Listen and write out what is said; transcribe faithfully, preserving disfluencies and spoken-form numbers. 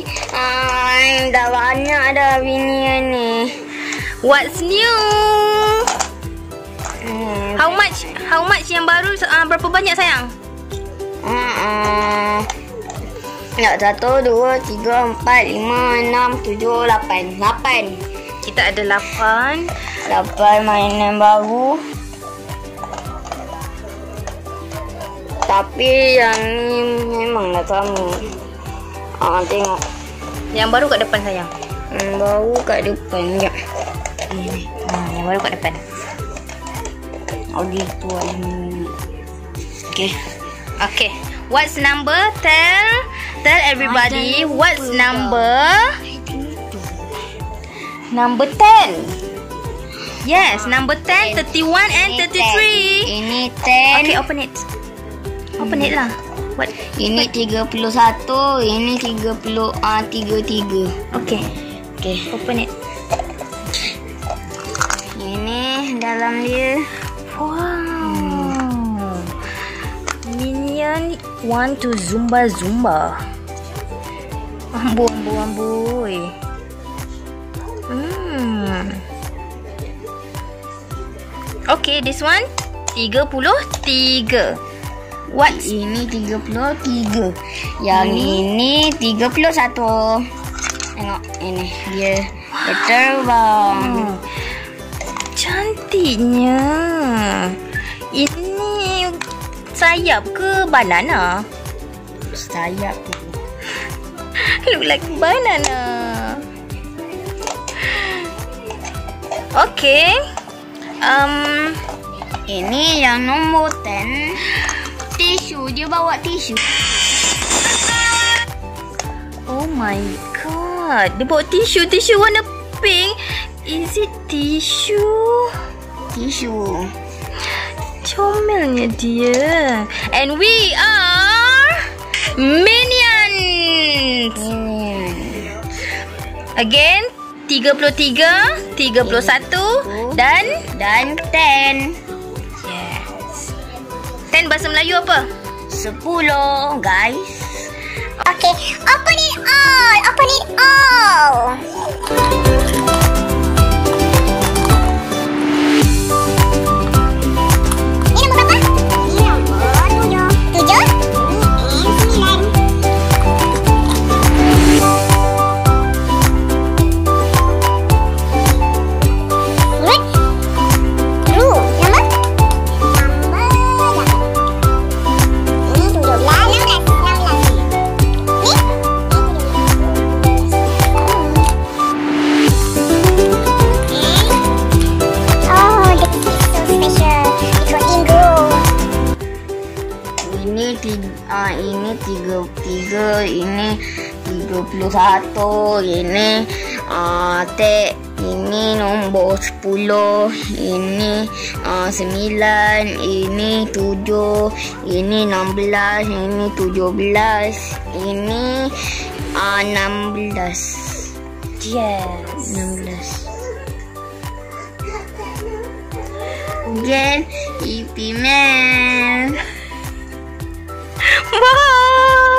Ah, dah banyak dah binian ni. What's new? Hmm. How much? How much yang baru? Uh, berapa banyak sayang? Ah, ah. Nak satu, dua, tiga, empat, lima, enam, tujuh, lapan. Lapan. Kita ada lapan. Lapan mainan baru. Tapi yang ni memanglah sama. Ah, tengok. Yang baru kat depan sayang. Yang baru kat depan je. Ni. Hmm, yang baru kat depan. Oh gitu ini. Okay. Okay. What's number? Tell tell everybody what's number? Number ten. Yes, number ten, thirty-one and thirty-three. Ini ten. Okay, open it. Open it lah. What? Ini tiga puluh satu, ini tiga puluh ah tiga tiga. Okay. Okay, Open it. ini dalam dia. Wow. Minion want to zumba zumba. Ambu ambu amboi. Hmm. Okay, this one tiga puluh tiga. What? Ini tiga puluh tiga. Yang ini tiga puluh satu. Tengok ini dia terbang. Hmm. Cantiknya. Ini sayap ke banana? Sayap. Look like banana. Okay. Um, Ini yang nombor ten. Tisu, dia bawa tisu. oh my god. Dia bawa tisu. Tisu warna pink. Is it tisu? Tisu. Comelnya dia. And we are Minions. Ini. Again, tiga puluh tiga, tiga puluh satu dan Dan ten. yes. ten bahasa Melayu apa? Sepuluh, guys. Okay, open it all, open it all. Ini nombor berapa? Ini nombor tujuh. Tujuh? Ini sembilan. Good. Ru, nombor? Nombor berapa? Ini tujuh belas. Enam belas. Enam belas. Ni? Oh, the cake is so special. It was in gold. Ini tiga, ah, ini tiga tiga, ini tiga puluh satu, ini ah tek, ini nombor sepuluh, ini ah sembilan, ini tujuh, ini enam belas, ini tujuh belas, ini ah enam belas, Yes. enam belas. Again, Ipi Man. Bye.